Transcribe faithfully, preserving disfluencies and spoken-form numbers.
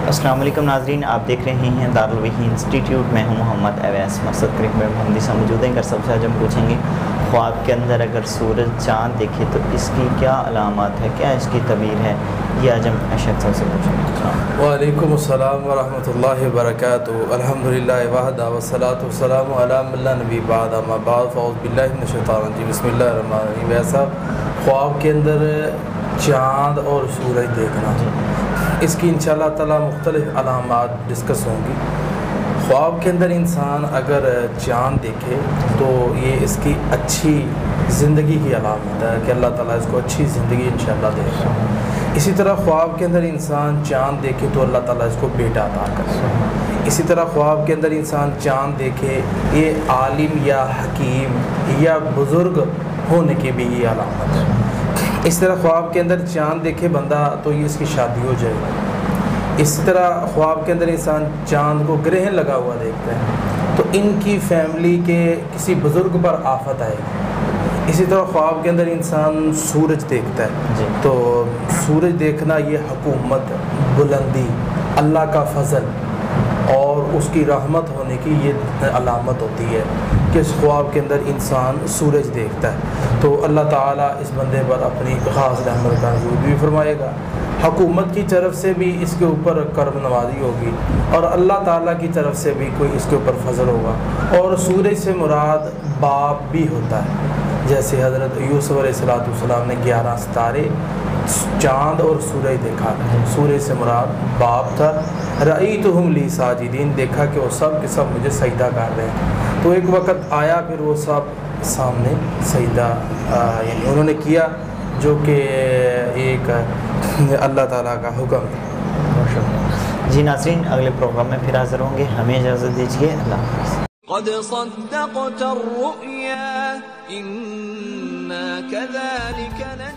السلام علیکم ناظرین، آپ دیکھ رہے ہیں دارالوحی انسٹیٹیوٹ. میں ہوں محمد اویس. مقصد کریم میں محمدی سے موجود ہیں. سب سے آج ہم پوچھیں گے خواب کے اندر اگر سورج چاند دیکھے تو اس کی کیا علامات ہے، کیا اس کی تعبیر ہے، یہ آج ہم اشد صاحب سے پوچھیں گے. وعلیکم السلام ورحمۃ اللہ وبرکاتہ. الحمدللہ وحدہ والصلاۃ والسلام علی من لا نبی بعد، اما بعد، فاعوذ باللہ من الشیطان الرجیم. بسم اللہ الرحمن الرحیم. ایسا خواب کے اندر چاند اور سورج دیکھنا، اس کی انشاءاللہ تعالی مختلف علامات ڈسکس ہوں گی. خواب کے اندر انسان اگر چاند دیکھے تو یہ اس کی اچھی زندگی کی علامت ہے کہ اللہ تعالیٰ اس کو اچھی زندگی انشاءاللہ دے گا. اسی طرح خواب کے اندر انسان چاند دیکھے تو اللہ تعالیٰ اس کو بیٹا عطا کرے. اسی طرح خواب کے اندر انسان چاند دیکھے یہ عالم یا حکیم یا بزرگ ہونے کی بھی یہ علامت ہے. اس طرح خواب کے اندر چاند دیکھے بندہ تو یہ اس کی شادی ہو جائے گی. اسی طرح خواب کے اندر انسان چاند کو گرہن لگا ہوا دیکھتا ہے تو ان کی فیملی کے کسی بزرگ پر آفت آئے گی. اسی طرح خواب کے اندر انسان سورج دیکھتا ہے تو سورج دیکھنا یہ حکومت، بلندی، اللہ کا فضل اور اس کی رحمت ہونے کی یہ علامت ہوتی ہے کہ اس خواب کے اندر انسان سورج دیکھتا ہے تو اللہ تعالیٰ اس بندے پر اپنی خاص رحمت کا نزول بھی فرمائے گا. حکومت کی طرف سے بھی اس کے اوپر کرم نوازی ہوگی اور اللہ تعالیٰ کی طرف سے بھی کوئی اس کے اوپر فضل ہوگا. اور سورج سے مراد باپ بھی ہوتا ہے، جیسے حضرت یوسف علیہ الصلوۃ والسلام نے گیارہ ستارے، چاند اور سورج دیکھا. سورج سے مراد باپ تھا. رأیتہم لی ساجدین، دیکھا کہ وہ سب کے سب مجھے سجدہ کر رہے ہیں. تو ایک وقت آیا پھر وہ سب سامنے سجدہ یعنی انہوں نے کیا جو کہ ایک اللہ تعالیٰ کا حکم ہے. جی ناظرین، اگلے پروگرام میں پھر حاضر ہوں گے. ہمیں اجازت دیجیے. اللہ حافظ. قد صدقت الرؤيا إنا كذلك